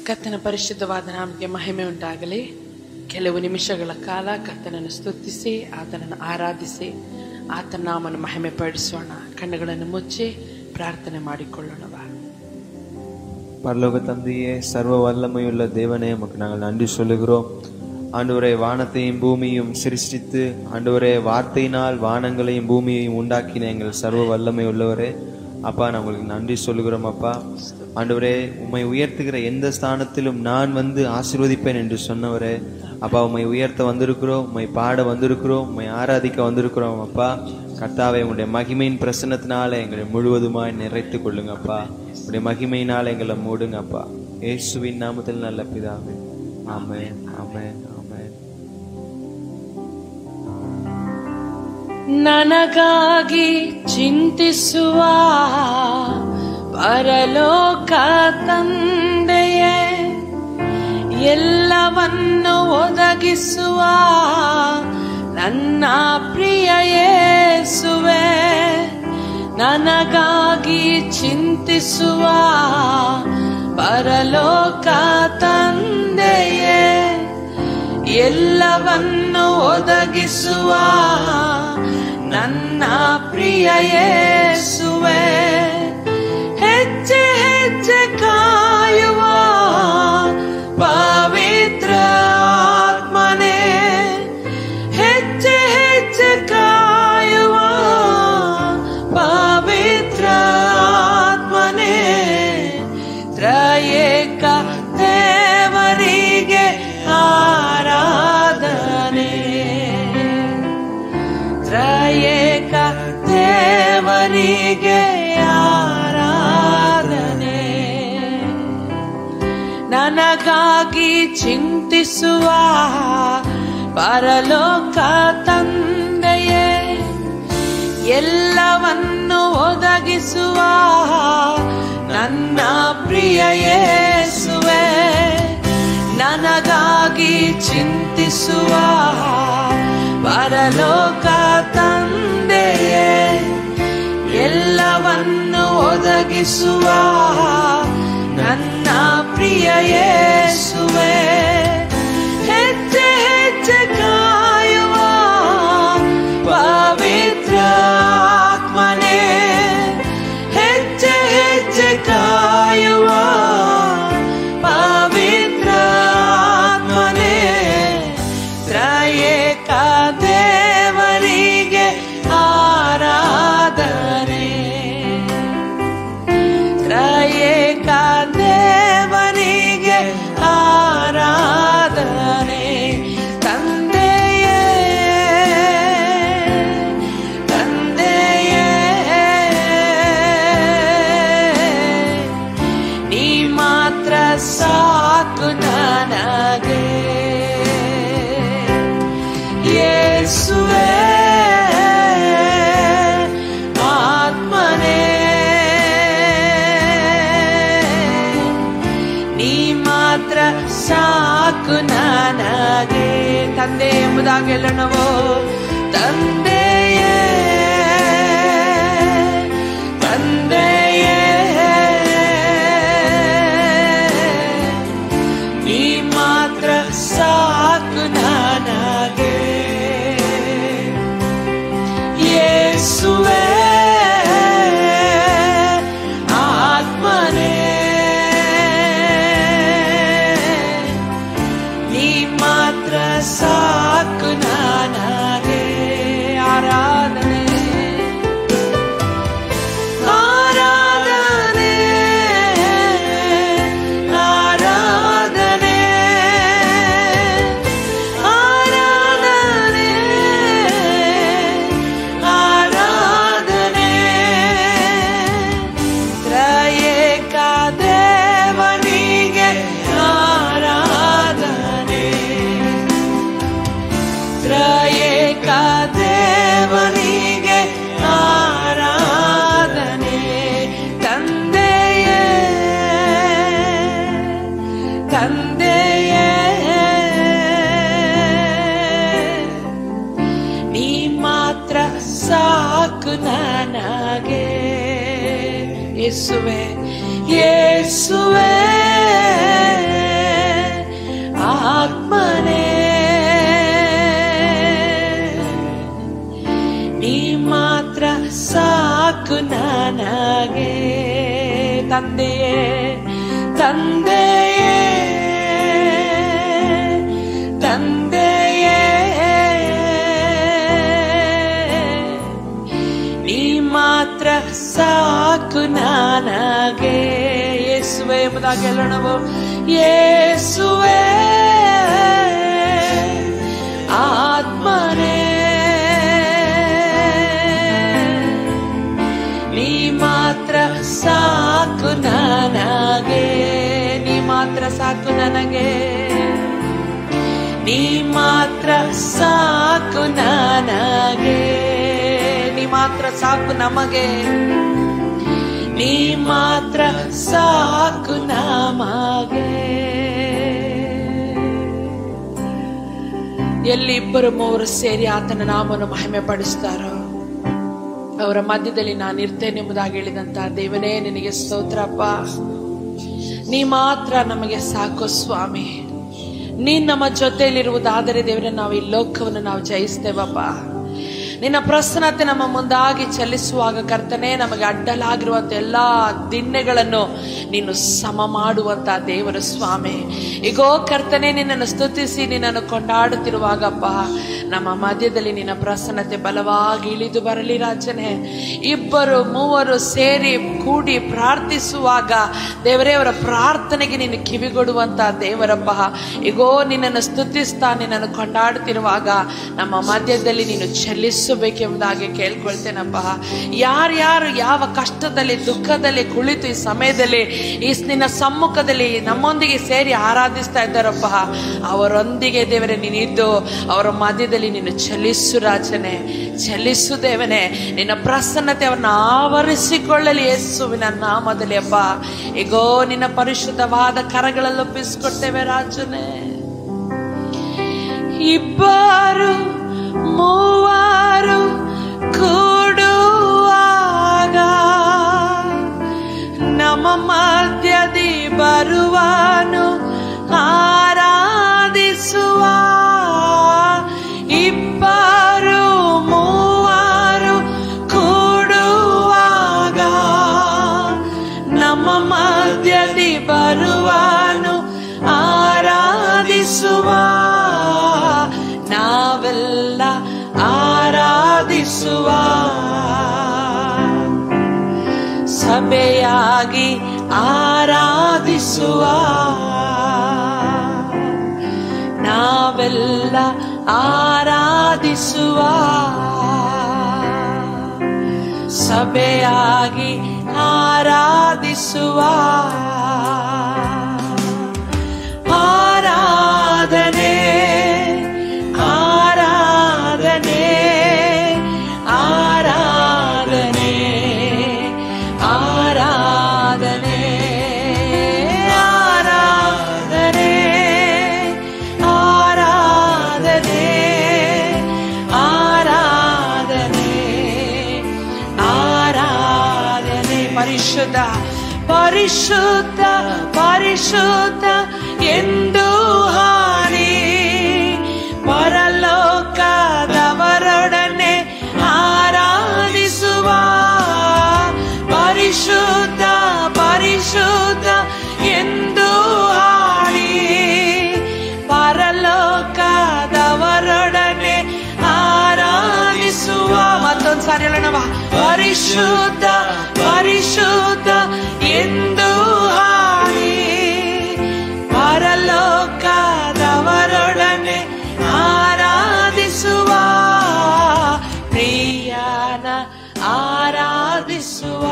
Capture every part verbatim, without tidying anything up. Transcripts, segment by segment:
ಕರ್ತನ ಪರಿಶುದ್ಧವಾದ ನಾಮಕ್ಕೆ ಮಹಿಮೆ ಉಂಟಾಗಲಿ. ಕೆಲವು ನಿಮಿಷಗಳ ಕಾಲ ಕರ್ತನನ್ನು ಸ್ತುತಿಸಿ ಆತನನ್ನು ಆರಾಧಿಸಿ ಆತನ ನಾಮವನ್ನು ಮಹಿಮೆ ಪಡಿಸೋಣ. ಕಣ್ಣುಗಳನ್ನು ಮುಚ್ಚಿ ಪ್ರಾರ್ಥನೆ ಮಾಡಿಕೊಳ್ಳೋಣವ. பரலோக தந்தையே, சர்வ வல்லமையுள்ள தேவனே, உமக்கு நாங்கள் நன்றி சொல்லுகிறோம். ஆண்டவரே, வானத்தையும் பூமியையும் சிருஷ்டித்து ஆண்டவரே வார்த்தையினால் வானங்களையும் பூமியையும் உண்டாக்கின எங்கள் சர்வ வல்லமை உள்ளவரே, அப்பா நான் உங்களுக்கு நன்றி சொல்லுகிறோம். அப்பா ஆண்டவரே, உம்மை உயர்த்துகிற எந்த ஸ்தானத்திலும் நான் வந்து ஆசீர்வதிப்பேன் என்று சொன்னவரே, அப்பா உம்மை உயர்த்த வந்திருக்கிறோம், உம்மை பாட வந்திருக்கிறோம், உம்மை ஆராதிக்க வந்திருக்கிறோம். அப்பா கர்த்தாவே, உங்களுடைய மகிமையின் பிரசன்னத்தினால எங்களை முழுவதுமாய் நிறைத்து கொள்ளுங்க. அப்பா உங்களுடைய மகிமையினால எங்களை மூடுங்க. அப்பா இயேசுவின் நாமத்தில் நல்ல பிதாவே, ஆமென், ஆமென், ஆமென். ನನಗಾಗಿ ಚಿಂತಿಸುವ ಪರಲೋಕ ತಂದೆಯೇ, ಎಲ್ಲವನ್ನು ಒದಗಿಸುವ ನನ್ನ ಪ್ರಿಯ ಯೇಸುವೇ, ನನಗಾಗಿ ಚಿಂತಿಸುವ ಪರಲೋಕ ತಂದೆಯೇ, ಎಲ್ಲವನ್ನು ಒದಗಿಸುವ ನನ್ನ ಪ್ರಿಯ ಯೇಸುವೇ, ಹೆಜ್ಜೆ ಹೆಜ್ಜೆ ಕಾಯುವ ಪವಿತ್ರ ಆತ್ಮನೇ, ಹೆಜ್ಜೆ ಹೆಜ್ಜೆ ಕಾಯುವ ಪವಿತ್ರ ಆತ್ಮನೇ, ತ್ರಯೇಕ ದೇವರಿಗೆ ಆರಾಧನೆ, ತ್ರಯೇಕ ದೇವರಿಗೆ ಆರಾಧನೆ. ನನಗಾಗಿ ಚಿಂತಿಸುವ ಪರಲೋಕ ತಂದೆಯೇ, ಎಲ್ಲವನ್ನು ಒದಗಿಸುವ ನನ್ನ ಪ್ರಿಯ ಯೇಸುವೇ, ನನಗಾಗಿ ಚಿಂತಿಸುವ ಪರಲೋಕ ತಂದೆಯೇ, ಎಲ್ಲವನ್ನು ಒದಗಿಸುವ ನನ್ನ ಪ್ರಿಯ ಯೇಸುವೇ, ಹೆಜ್ಜೆ ಹೆಜ್ಜೆ ಕಾಯುವ ಪವಿತ್ರ ಆತ್ಮನೇ, ಹೆಜ್ಜೆ ಹೆಜ್ಜೆ ಕಾಯುವ ಪವಿತ್ರ ಆತ್ಮನೇ, ತ್ರಯೇಕ ದೇವರಿಗೆ ಆರಾಧನೆ, ತ್ರಯೇಕ ದೇವರಿಗೆ ಆರಾಧನೆ. ತಂದೆಯೇ, ತಂದೆಯೇ, ನೀ ಮಾತ್ರ ಸಾಕು ನನಗೆ, ಯೇಸುವೇ ಆತ್ಮನೇ, ನೀ ಮಾತ್ರ ಸಾಕು ನನಗೆ. ತಂದೆ ಎಂಬುದಾಗಿ ಹೇಳೋಣವೋ, ತಂದೆಯೇ, ತಂದೆಯೇ, ನೀ ಮಾತ್ರ ಸಾಕು ನನಗೆ, ಯೇಸುವೇ ಆತ್ಮನೇ, ನೀ ಮಾತ್ರ ಸಾಕು ನನಗೆ. ಆರಾಧನೆ, ಆರಾಧನೆ, ಆರಾಧನೆ, ಆರಾಧನೆ, ಆರಾಧನೆ, ತ್ರಯೇಕ ದೇವನಿಗೆ ಆರಾಧನೆ, ತ್ರಯೇಕ ದೇವನಿಗೆ ಆರಾಧನೆ. ತಂದೆಯೇ, ತಂದೆಯೇ, ನೀ ಮಾತ್ರ ಸಾಕು ನನಗೆ, ಯೇಸುವೆ, ಯೇಸುವೆ ಆತ್ಮನೇ ನೀ ಮಾತ್ರ ಸಾಕು ನನಗೆ. ತಂದೆಯೇ ತಂದೆಯೇ ತಂದೆಯೇ ನೀ ಮಾತ್ರ ಸಾಕು ನನಗೆ. ಯೇಸುವೆ ಎಂಬುದಾಗಿ ಹೇಳೋಣ ನಾವು. ಯೇಸುವೆ ಆತ್ಮನೇ ನೀ ಮಾತ್ರ ಸಾಕು ನನಗೆ. ನೀ ಮಾತ್ರ ಸಾಕು ನನಗೆ. ನೀ ಮಾತ್ರ ಸಾಕು ನನಗೆ. ನೀ ಮಾತ್ರ ಸಾಕು ನಮಗೆ. ನೀ ಮಾತ್ರ ಸಾಕು ನಮಗೆ. ಎಲ್ಲಿ ಇಬ್ಬರು ಮೂವರು ಸೇರಿ ಆತನ ನಾಮವನ್ನು ಮಹಿಮೆ ಪಡಿಸ್ತಾರೋ ಅವರ ಮಧ್ಯದಲ್ಲಿ ನಾನು ಇರ್ತೇನೆ ಎಂಬುದಾಗಿ ಹೇಳಿದಂತ ದೇವನೇ ನಿನಗೆ ಸ್ತೋತ್ರಪ್ಪ. ನೀ ಮಾತ್ರ ನಮಗೆ ಸಾಕು ಸ್ವಾಮಿ. ನೀನ್ ನಮ್ಮ ಜೊತೆಯಲ್ಲಿರುವುದಾದರೆ ದೇವರೇ ನಾವು ಈ ಲೋಕವನ್ನು ನಾವು ಜಯಿಸ್ತೇವಪ್ಪ. ನಿನ್ನ ಪ್ರಸನ್ನತೆ ನಮ್ಮ ಮುಂದಾಗಿ ಚಲಿಸುವಾಗ ಕರ್ತನೆ ನಮಗೆ ಅಡ್ಡಲಾಗಿರುವಂತ ಎಲ್ಲಾ ದಿಣ್ಣೆಗಳನ್ನು ನೀನು ಸಮ ಮಾಡುವಂತ ದೇವರ ಸ್ವಾಮಿ. ಈಗೋ ಕರ್ತನೆ ನಿನ್ನನ್ನು ಸ್ತುತಿಸಿ ನಿನ್ನನ್ನು ಕೊಂಡಾಡುತ್ತಿರುವಾಗಪ್ಪ ನಮ್ಮ ಮಧ್ಯದಲ್ಲಿ ನಿನ್ನ ಪ್ರಸನ್ನತೆ ಬಲವಾಗಿ ಇಳಿದು ಬರಲಿ ರಾಜನೇ. ಇಬ್ಬರು ಮೂವರು ಸೇರಿ ಕೂಡಿ ಪ್ರಾರ್ಥಿಸುವಾಗ ದೇವರೇ ಅವರ ಪ್ರಾರ್ಥನೆಗೆ ನೀನು ಕಿವಿಗೊಡುವಂತ ದೇವರಪ್ಪ. ಈಗೋ ನಿನ್ನನ್ನು ಸ್ತುತಿಸ್ತಾ ನಿನ್ನನ್ನು ಕೊಂಡಾಡುತ್ತಿರುವಾಗ ನಮ್ಮ ಮಧ್ಯದಲ್ಲಿ ನೀನು ಚೆಲ್ಲಿಸು ಬೇಕೆಂಬುದಾಗಿ ಕೇಳ್ಕೊಳ್ತೇನಪ್ಪ. ಯಾರ್ಯಾರು ಯಾವ ಕಷ್ಟದಲ್ಲಿ ದುಃಖದಲ್ಲಿ ಕುಳಿತು ಈ ಸಮಯದಲ್ಲಿ ಈ ನಿನ್ನ ಸಮ್ಮುಖದಲ್ಲಿ ನಮ್ಮೊಂದಿಗೆ ಸೇರಿ ಆರಾಧಿಸ್ತಾ ಇದ್ದಾರಪ್ಪ ಅವರೊಂದಿಗೆ ದೇವರೇ ನೀನಿದ್ದು ಅವರ ಮಧ್ಯದಲ್ಲಿ ನೀನು ಚಲಿಸು ರಾಜನೇ. ಚಲಿಸು ದೇವನೇ. ನಿನ್ನ ಪ್ರಸನ್ನತೆ ಅವರನ್ನ ಆವರಿಸಿಕೊಳ್ಳಲಿ ಯೇಸುವಿನ ನಾಮದಲ್ಲಿ ಅಪ್ಪ. ಈಗೋ ನಿನ್ನ ಪರಿಶುದ್ಧವಾದ ಕರಗಳಲ್ಲಿ ಒಪ್ಪಿಸಿಕೊಡ್ತೇವೆ ರಾಜನೇ. ಇಬ್ಬರು ಮೂವರು ಕೂಡುವಾಗ ನಮ್ಮ ಮಧ್ಯದಿ ಬರುವನು ಆರಾಧಿಸುವ. ಇಬ್ಬರು ಮೂವರು ಕೂಡುವಾಗ ನಮ್ಮ ಮಧ್ಯದಿ ಬರುವನು ಆರಾಧಿಸುವ. ನಾವೆಲ್ಲ ಆರಾಧಿಸುವ ಸಭೆಯಾಗಿ ಆರಾಧಿಸುವ. ನಾವೆಲ್ಲ ಆರಾಧಿಸುವ ಸಭೆಯಾಗಿ ಆರಾಧಿಸುವ. ಆರಾಧನೆ ಆರಾಧನೆ ಆರಾಧನೆ ಆರಾಧನೆ ಆರಾಧನೆ ಆರಾಧನೆ ಆರಾಧನೆ ಆರಾಧನೆ. ಪರಿಶುದ್ಧ ಪರಿಶುದ್ಧ ಪರಿಶುದ್ಧ ಎಂದು ಹಾಡಿ ಪರಲೋಕದವರೊಡನೆ ಆರಾಧಿಸುವ. ಪರಿಶುದ್ಧ ಪರಿಶುದ್ಧ ಎಂದು ಹಾಡಿ ಪರಲೋಕದವರೊಡನೆ ಆರಾಧಿಸುವ. ಮತ್ತೊಂದ್ಸಾರಿ ಹೇಳೋಣ. ಪರಿಶುದ್ಧ ಪರಿಶುದ್ಧ ಎಂದು ಹಾಡಿ ಪರಲೋಕದವರೊಡನೆ ಆರಾಧಿಸುವ. ಪ್ರಿಯನ ಆರಾಧಿಸುವ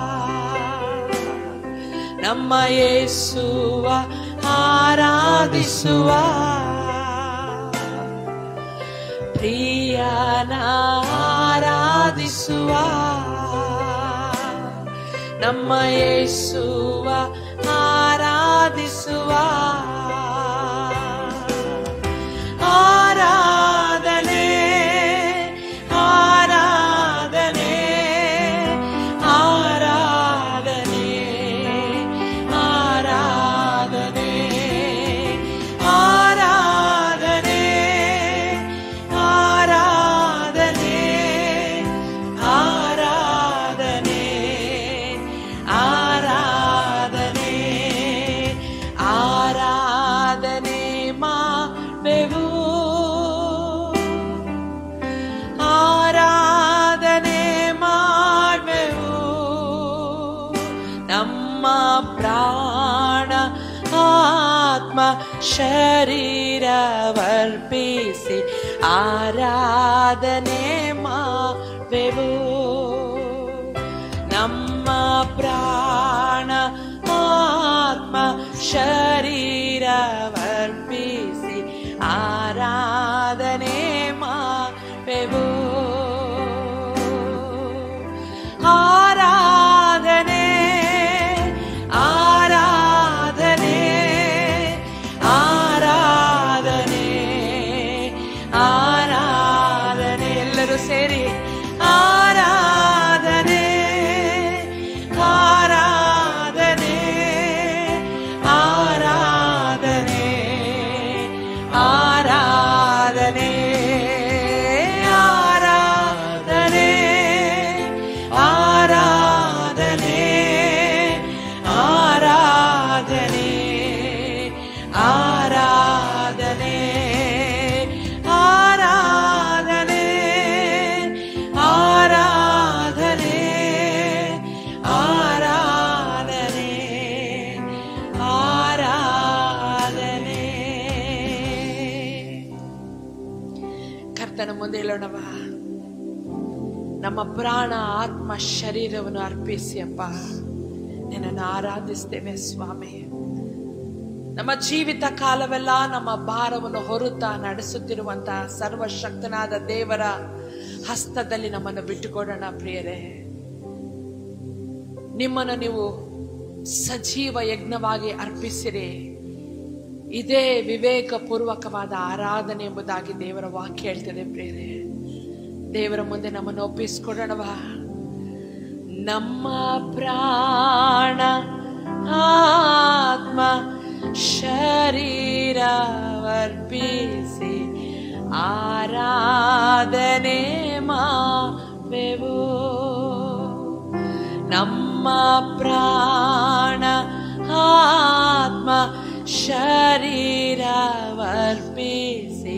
ನಮ್ಮ ಯೇಸುವ ಆರಾಧಿಸುವ. ಪ್ರಿಯನ ಆರಾಧಿಸುವ ನಮ್ಮ ಯೇಸುವ ಆರಾಧಿಸುವ. ಆರಾಧನೆ ಆರಾಧನೆ ಆರಾಧನೆ ಆರಾಧನೆ ಆರಾಧನೆ ನಮ್ಮ ಪ್ರಾಣ ಆತ್ಮ ಶರೀರವರ್ಪಿಸಿ ಆರಾಧನೆ ಮಾಡುವೆವು. ನಮ್ಮ ಪ್ರಾಣ ಆತ್ಮ ಶರೀರವರ್ಪಿಸಿ ಆರಾಧನೆ ಮಾಡುವೆವು. ಆರಾಧನೆ ಆರಾಧನೆ ಆರಾಧನೆ ಆರಾಧನೆ ಎಲ್ಲರೂ ಸೇರಿ ಆರಾಧನೆ ಆರಾಧನೆ ಆರಾಧನೆ ಆರಾಧನೆ ಆರಾಧನೆ ಆರಾಧನೆ ಆರಾಧನೆ ಆರಾಧನೆ ಆರಾಧನೆ ಆರಾಧನೆ ಆರಾಧನೆ ಆರಾಧನೆ. ಕರ್ತನ ಮುಂದೆ ಹೇಳೋಣವ, ನಮ್ಮ ಪ್ರಾಣ ಆತ್ಮ ಶರೀರವನ್ನು ಅರ್ಪಿಸಿ ಅಪ್ಪ ನಿನ್ನನ್ನು ಆರಾಧಿಸ್ತೇವೆ ಸ್ವಾಮಿ. ನಮ್ಮ ಜೀವಿತ ಕಾಲವೆಲ್ಲ ನಮ್ಮ ಭಾರವನ್ನು ಹೊರುತ್ತಾ ನಡೆಸುತ್ತಿರುವಂತಹ ಸರ್ವಶಕ್ತನಾದ ದೇವರ ಹಸ್ತದಲ್ಲಿ ನಮ್ಮನ್ನು ಬಿಟ್ಟುಕೊಡೋಣ ಪ್ರಿಯರೇ. ನಿಮ್ಮನ್ನು ನೀವು ಸಜೀವ ಯಜ್ಞವಾಗಿ ಅರ್ಪಿಸಿರಿ. ಇದೇ ವಿವೇಕ ಪೂರ್ವಕವಾದ ಆರಾಧನೆ ಎಂಬುದಾಗಿ ದೇವರ ವಾಕ್ಯ ಹೇಳ್ತದೆ ಪ್ರಿಯರೇ. ದೇವರ ಮುಂದೆ ನಮ್ಮನ್ನು ಒಪ್ಪಿಸಿಕೊಡೋಣವ. ನಮ್ಮ ಪ್ರಾಣ ಆತ್ಮ ಶರೀರವರ್ಪಿಸಿ ಆರಾಧನೆ ಮಾಡುವೆವು. ನಮ್ಮ ಪ್ರಾಣ ಆತ್ಮ ಶರೀರವರ್ಪಿಸಿ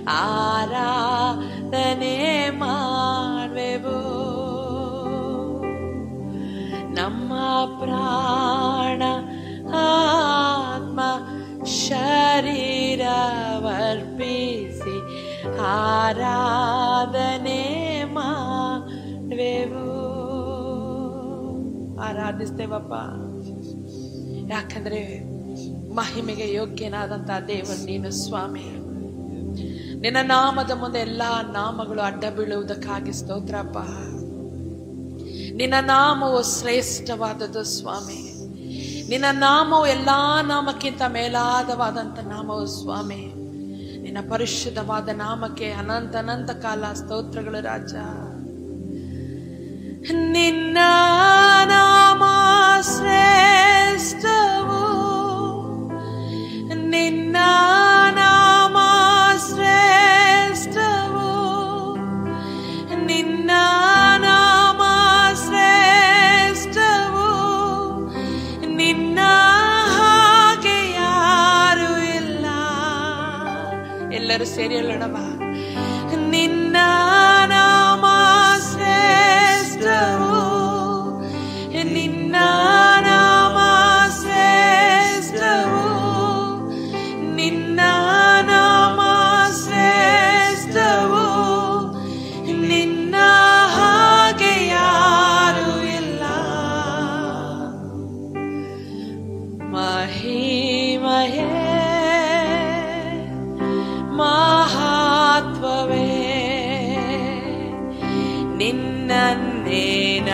ಆರಾಧನೆ ಮಾಡುವೆವು. ನಮ್ಮ ಪ್ರಾಣ ಆತ್ಮ ಶರೀರವರ್ಪಿಸಿ ಆರಾಧನೆ ಮಾಡುವೆವು. ಆರಾಧಿಸ್ತೇವಪ್ಪ, ಯಾಕಂದ್ರೆ ಮಹಿಮೆಗೆ ಯೋಗ್ಯನಾದಂತಹ ದೇವರು ನೀನು ಸ್ವಾಮಿ. ನಿನ್ನ ನಾಮದ ಮುಂದೆ ಎಲ್ಲಾ ನಾಮಗಳು ಅಡ್ಡ ಬೀಳುವುದಕ್ಕಾಗಿ ಸ್ತೋತ್ರಪ್ಪ. ನಿನ್ನ ನಾಮವು ಶ್ರೇಷ್ಠವಾದದ್ದು ಸ್ವಾಮಿ. ನಿನ್ನ ನಾಮವು ಎಲ್ಲಾ ನಾಮಕ್ಕಿಂತ ಮೇಲಾದವಾದಂತ ನಾಮವು ಸ್ವಾಮಿ. ನಿನ್ನ ಪರಿಶುದ್ಧವಾದ ನಾಮಕ್ಕೆ ಅನಂತ ಅನಂತ ಕಾಲ ಸ್ತೋತ್ರಗಳು ರಾಜ. ನಿನ್ನ ನಾಮ ಶ್ರೇಷ್ಠವು, ನಿನ್ನ ನಾಮ ಶ್ರೇಷ್ಠವು, ನಿನ್ನ ನಾಮ ಶ್ರೇಷ್ಠವು, ನಿನ್ನ ಹಾಗೆ ಯಾರು ಇಲ್ಲ. ಎಲ್ಲರೂ ಸೇರಿ ಹೇಳೋಣವಾ, ನಿನ್ನ ನಾಮ ಶ್ರೇಷ್ಠವು, ನಿನ್ನ ನಾಮ ಶ್ರೇಷ್ಠವು, ನಿನ್ನ ನಾಮ ಶ್ರೇಷ್ಠವು, ನಿನ್ನ ಹಾಗೆ ಯಾರು ಇಲ್ಲ. ಮಹಿಮಯೇ ಮಹತ್ವವೇ ನಿನ್ನನ್ನೇನ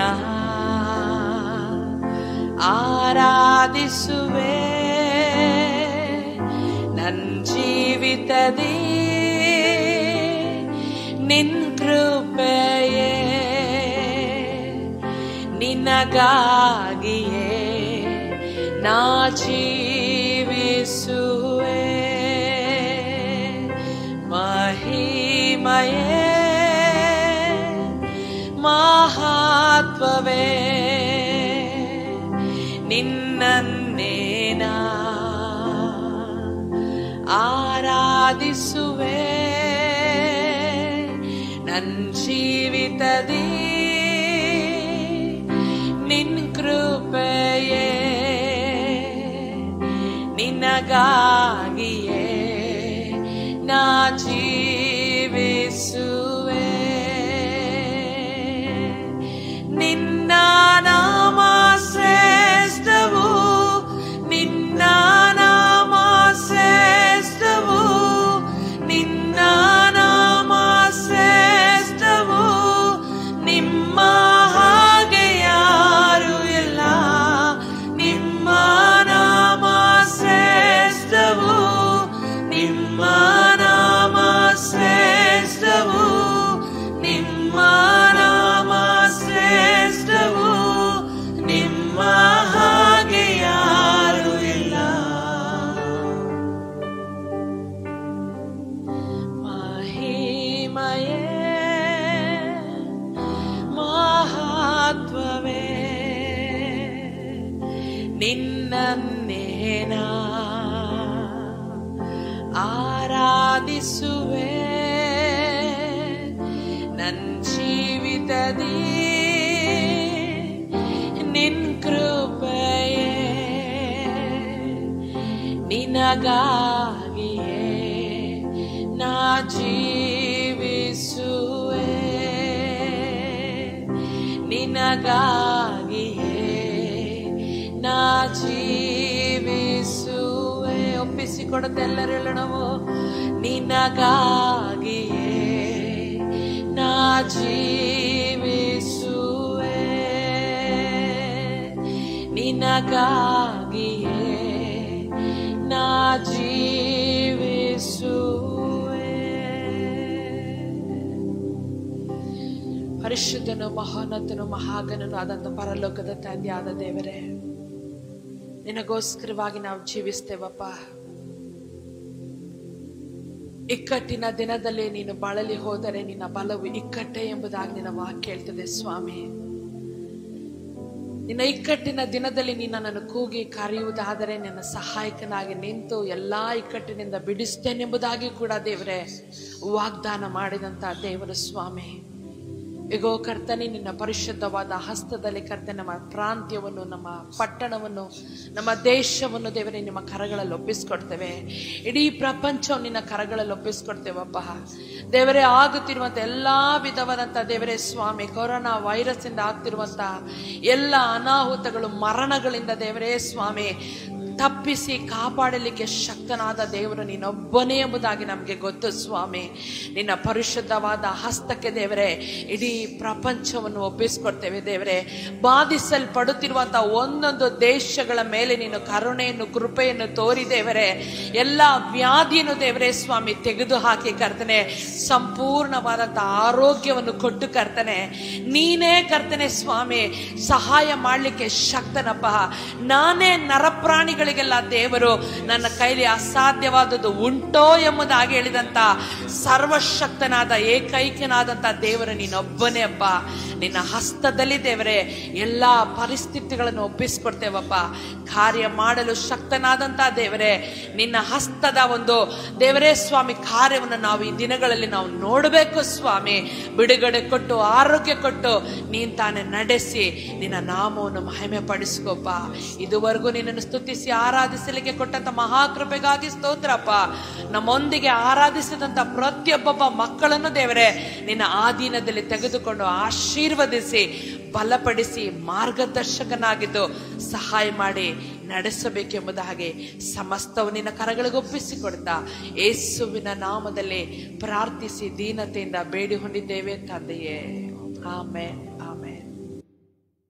ಆರಾಧಿಸುವೆ. ನನ್ನ ಜೀವಿತದಿ ನಿನ್ ಕೃಪೆಯೇ, ನಿನಗಾಗಿಯೇ ನಾ ಜೀವಿಸುವೆ. ಮಹಿಮಯೇ ಮಹತ್ವವೇ ನಿನ್ನನ್ನೇನ ಆರಾಧಿಸುವೆ. ನನ್ನ ಜೀವಿತದಿ ನಿನ್ ಕೃಪೆಯ ನಿನ್ನನ್ನೇನಾ ಆರಾಧಿಸುವೆ ನನ್ನ ಜೀವಿತದಿ ನಿನ್ ಕೃಪೆಯೇ ನಿನಗಾಗಿಯೇ ನಾ ಜೀವಿಸುವೆ ನಿನಗಾಗಿಯೇ ನಾ ಜೀವಿಸುವೆ. ಒಪ್ಪಿಸಿಕೊಡುತ್ತೆಲ್ಲರೂ ನಾವು ನಿನಗಾಗಿಯೇ ನಾ ಜೀವಿಸುವೆ ನಿನಗಾಗಿಯೇ ನಾ ಜೀವಿಸುವೆ. ಪರಿಶುದ್ಧನು ಮಹೋನ್ನತನು ಮಹಾಗಣನು ಆದಂತ ಪರಲೋಕದ ತಂದೆಯಾದ ದೇವರೇ, ನಿನಗೋಸ್ಕರವಾಗಿ ನಾವು ಜೀವಿಸ್ತೇವಪ್ಪ. ಇಕ್ಕಟ್ಟಿನ ದಿನದಲ್ಲಿ ನೀನು ಬಳಲಿ ಹೋದರೆ ನಿನ್ನ ಬಲವು ಇಕ್ಕಟ್ಟೆ ಎಂಬುದಾಗಿ ನಿನ್ನ ವಾಕ್ಯ ಹೇಳ್ತದೆ ಸ್ವಾಮಿ. ನಿನ್ನ ಇಕ್ಕಟ್ಟಿನ ದಿನದಲ್ಲಿ ನೀನು ನನ್ನನ್ನು ಕೂಗಿ ಕರೆಯುವುದಾದರೆ ನಿನ್ನ ಸಹಾಯಕನಾಗಿ ನಿಂತು ಎಲ್ಲಾ ಇಕ್ಕಟ್ಟಿನಿಂದ ಬಿಡಿಸ್ತೇನೆಂಬುದಾಗಿ ಕೂಡ ದೇವರೇ ವಾಗ್ದಾನ ಮಾಡಿದಂತ ದೇವರು ಸ್ವಾಮಿ. ಈಗೋ ಕರ್ತನೆ, ನಿನ್ನ ಪರಿಶುದ್ಧವಾದ ಹಸ್ತದಲ್ಲಿ ಕರ್ತನೆ ನಮ್ಮ ಪ್ರಾಂತ್ಯವನ್ನು, ನಮ್ಮ ಪಟ್ಟಣವನ್ನು, ನಮ್ಮ ದೇಶವನ್ನು ದೇವರೇ ನಿಮ್ಮ ಕರಗಳಲ್ಲಿ ಒಪ್ಪಿಸ್ಕೊಡ್ತೇವೆ. ಇಡೀ ಪ್ರಪಂಚವನ್ನು ನಿನ್ನ ಕರಗಳಲ್ಲಿ ಒಪ್ಪಿಸ್ಕೊಡ್ತೇವಪ್ಪ ದೇವರೇ. ಆಗುತ್ತಿರುವಂತ ಎಲ್ಲಾ ವಿಧವಾದಂತ ದೇವರೇ ಸ್ವಾಮಿ, ಕೊರೋನಾ ವೈರಸ್ ಇಂದ ಆಗ್ತಿರುವಂತ ಎಲ್ಲ ಅನಾಹುತಗಳು, ಮರಣಗಳಿಂದ ದೇವರೇ ಸ್ವಾಮಿ ತಪ್ಪಿಸಿ ಕಾಪಾಡಲಿಕ್ಕೆ ಶಕ್ತನಾದ ದೇವರು ನೀನೊಬ್ಬನೇ ಎಂಬುದಾಗಿ ನಮಗೆ ಗೊತ್ತು ಸ್ವಾಮಿ. ನಿನ್ನ ಪರಿಶುದ್ಧವಾದ ಹಸ್ತಕ್ಕೆ ದೇವರೇ ಇಡೀ ಪ್ರಪಂಚವನ್ನು ಒಪ್ಪಿಸ್ಕೊಡ್ತೇವೆ ದೇವರೇ. ಬಾಧಿಸಲ್ಪಡುತ್ತಿರುವಂತಹ ಒಂದೊಂದು ದೇಶಗಳ ಮೇಲೆ ನೀನು ಕರುಣೆಯನ್ನು, ಕೃಪೆಯನ್ನು ತೋರಿ ದೇವರೇ ಎಲ್ಲ ವ್ಯಾಧಿಯನ್ನು ದೇವರೇ ಸ್ವಾಮಿ ತೆಗೆದು ಹಾಕಿ ಕರ್ತನೆ ಸಂಪೂರ್ಣವಾದಂತಹ ಆರೋಗ್ಯವನ್ನು ಕೊಟ್ಟು ಕರ್ತನೆ ನೀನೇ ಕರ್ತನೆ ಸ್ವಾಮಿ ಸಹಾಯ ಮಾಡಲಿಕ್ಕೆ ಶಕ್ತನಪ್ಪ. ನಾನೇ ನರಪ್ರಾಣಿಗಳ ಗಳಿಗೆಲ್ಲ ದೇವರು ನನ್ನ ಕೈಲಿ ಅಸಾಧ್ಯವಾದದ್ದು ಉಂಟೋ ಎಂಬುದಾಗಿ ಹೇಳಿದಂತ ಸರ್ವಶಕ್ತನಾದ ಏಕೈಕನಾದಂತ ದೇವರು ನೀನೊಬ್ಬನೇ ಅಪ್ಪ. ನಿನ್ನ ಹಸ್ತದಲ್ಲಿ ದೇವರೇ ಎಲ್ಲಾ ಪರಿಸ್ಥಿತಿಗಳನ್ನು ಒಪ್ಪಿಸ್ಕೊಡ್ತೇವಪ್ಪ. ಕಾರ್ಯ ಮಾಡಲು ಶಕ್ತನಾದಂತ ದೇವರೇ ನಿನ್ನ ಹಸ್ತದ ಒಂದು ದೇವರೇ ಸ್ವಾಮಿ ಕಾರ್ಯವನ್ನು ನಾವು ಈ ದಿನಗಳಲ್ಲಿ ನಾವು ನೋಡಬೇಕು ಸ್ವಾಮಿ. ಬಿಡುಗಡೆ ಕೊಟ್ಟು ಆರೋಗ್ಯ ಕೊಟ್ಟು ನೀನ್ ತಾನೇ ನಡೆಸಿ ನಿನ್ನ ನಾಮವನ್ನು ಮಹಿಮೆ ಪಡಿಸ್ಕೋಪ್ಪ. ಇದುವರೆಗೂ ನಿನ್ನನ್ನು ಸ್ತುತಿಸಿ ಆರಾಧಿಸಲಿಕ್ಕೆ ಕೊಟ್ಟಂತ ಮಹಾಕೃಪೆಗಾಗಿ ಸ್ತೋತ್ರಪ್ಪ. ನಮ್ಮೊಂದಿಗೆ ಆರಾಧಿಸಿದಂತ ಪ್ರತಿಯೊಬ್ಬೊಬ್ಬ ಮಕ್ಕಳನ್ನು ದೇವರೇ ನಿನ್ನ ಆಧೀನದಲ್ಲಿ ತೆಗೆದುಕೊಂಡು ಆಶೀರ್ವದಿಸಿ ಬಲಪಡಿಸಿ ಮಾರ್ಗದರ್ಶಕನಾಗಿದ್ದು ಸಹಾಯ ಮಾಡಿ ನಡೆಸಬೇಕೆಂಬುದಾಗಿ ಸಮಸ್ತವು ನಿನ್ನ ಕರಗಳಿಗೆ ಒಪ್ಪಿಸಿಕೊಡ್ತಾ ಯೇಸುವಿನ ನಾಮದಲ್ಲಿ ಪ್ರಾರ್ಥಿಸಿ ದೀನತೆಯಿಂದ ಬೇಡಿ ಹೊಂದಿದ್ದೇವೆ ತಂದೆಯೇ, ಆಮೆನ್.